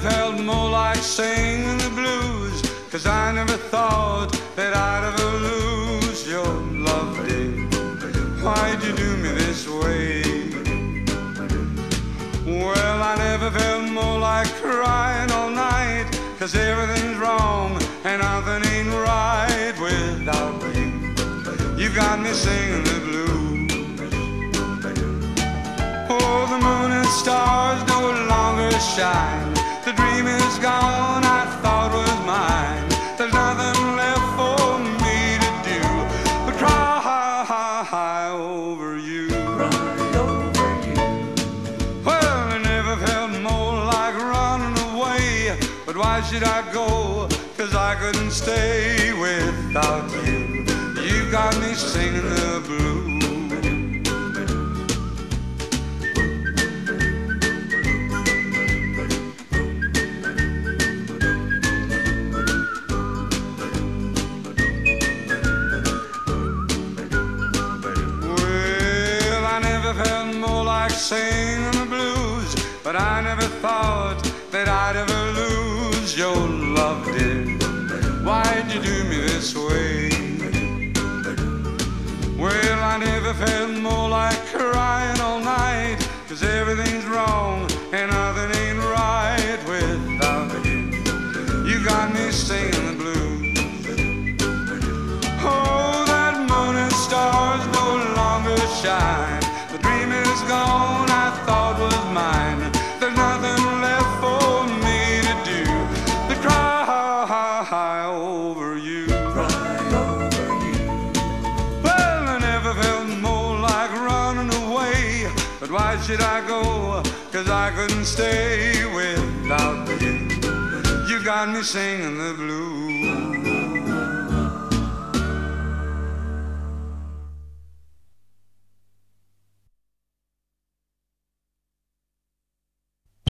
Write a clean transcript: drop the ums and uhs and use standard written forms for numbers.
felt more like singing the blues, 'cause I never thought that I'd ever lose your love, dear. Why'd you do me this way? Well, I never felt more like crying all night, 'cause everything's wrong and nothing ain't right without you. You got me singing the blues. Oh, the moon and stars no longer shine. The dream is gone I thought was mine. There's nothing left for me to do but cry over you. Cry over you. Well, I never felt more like running away, but why should I go? 'Cause I couldn't stay without you. You got me singing the blues. Singing the blues, but I never thought that I'd ever lose your love, dear. Why'd you do me this way? Well, I never felt more like crying all night, 'cause everything's wrong and nothing ain't right without you. You got me singing the blues. Oh, that moon and stars no longer shine. The dream is gone I thought was mine. There's nothing left for me to do but cry over you. Cry over you. Well, I never felt more like running away, but why should I go? 'Cause I couldn't stay without you. You got me singing the blues.